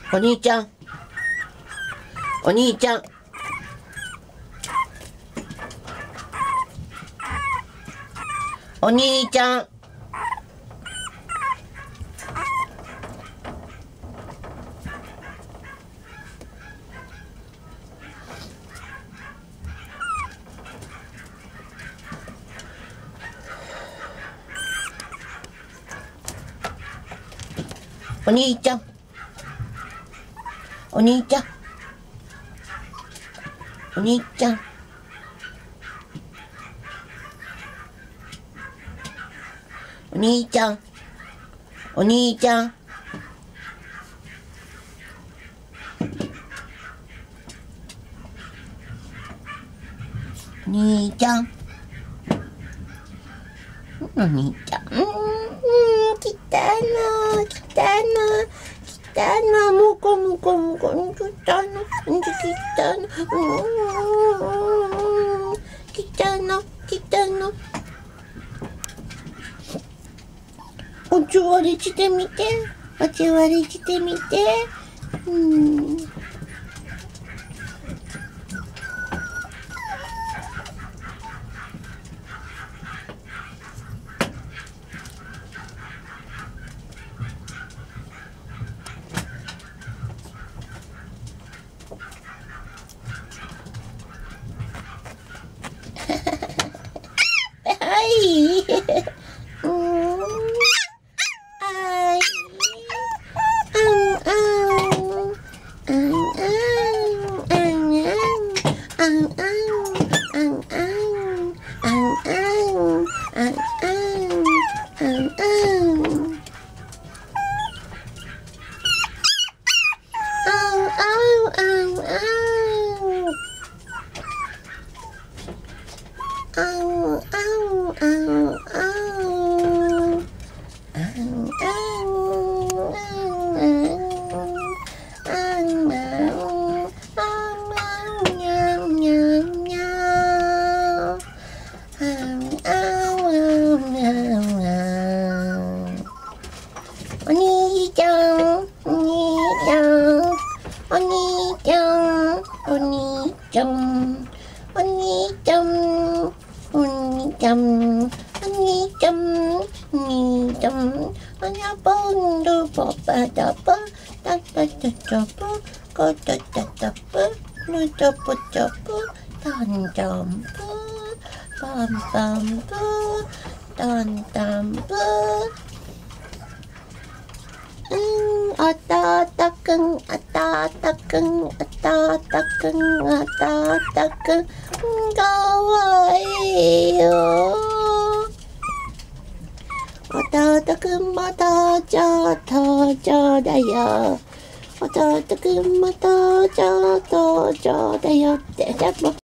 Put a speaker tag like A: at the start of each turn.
A: お兄ちゃん。お兄ちゃん。お兄ちゃん。お兄ちゃん。お兄ちゃん。お兄ちゃん。お兄ちゃん。お兄ちゃん。お兄ちゃん。お兄ちゃん。来たの、来たの、来たの、もこもこもこ、来たの、来たの、来たの、来たの。おち割りしてみて、おち割りしてみて。はい。お兄ちゃん、お兄ちゃん、お兄ちゃん、お兄ちゃん、お兄ちゃん、お兄ちゃん、お兄ちゃん、お兄ちゃん、あらぽんどぽぱだぽ、たたたたぽ、こたたたぽ、のたぽたぽ、たんたんぽ、パンパンぽ、たんたんぽ。あたたくん、あたたくん、あたたくん、あたたくん、かわいいよ。あたたくんまたちゃ登場だよ。あたたくんまたちゃ登場だよって。